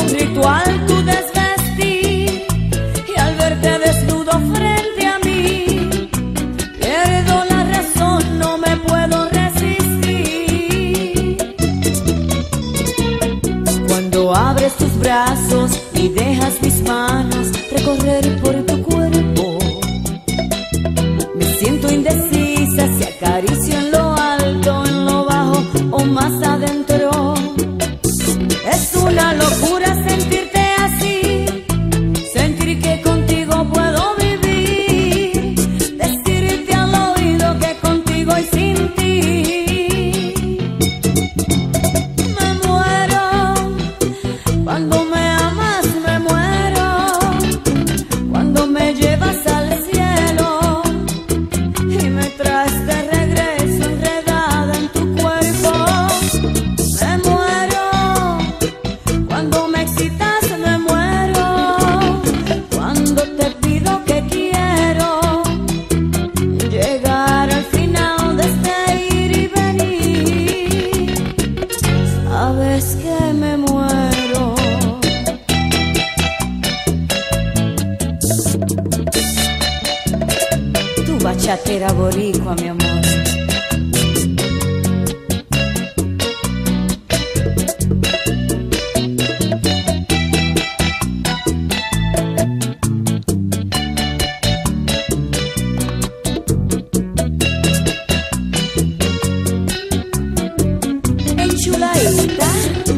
ritual tu desvestir, y al verte desnudo frente a mí, pierdo la razón, no me puedo resistir. Cuando abres tus brazos y dejas mis manos recorrer por tu cuerpo, me siento indecisa si acaricio en lo alto, en lo bajo o más adentro. Es una locura sentirte así, sentir que contigo puedo vivir, decirte al oído que contigo y sin ti me muero. Cuando me amas me muero, cuando me llevas al cielo y me traes de regreso enredada en tu cuerpo. Me muero, cuando me excitas me muero, cuando te pido que quiero llegar al final de este ir y venir. Sabes que me muero. Tu bachatera boricua, mi amor. Enchuladita,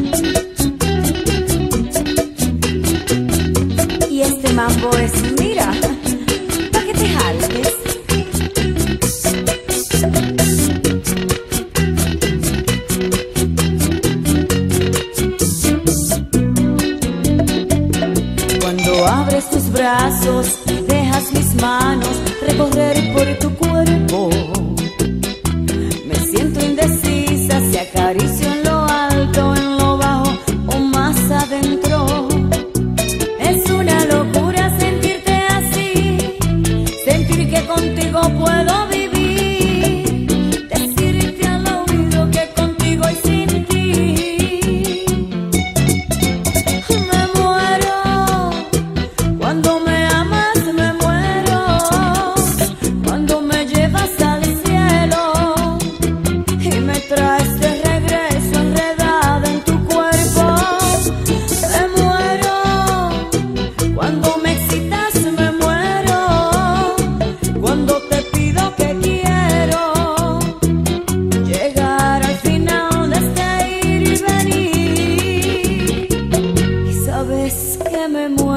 y este mambo es, mira, pa' que te jaltes. Cuando abres tus brazos y dejas mis manos recorrer por tu cuerpo, me siento indecisa si acaricio en lo alto, en lo bajo o más adentro. Es una locura sentirte así, sentir que contigo puedo vivir, decirte al oído que contigo y sin ti me muero. Cuando me amas me muero, cuando me llevas al cielo y me traes de regreso enredada en tu cuerpo. Me muero, cuando me excitas me muero, cuando te pido que quiero llegar al final de este ir y venir. Y sabes que me muero.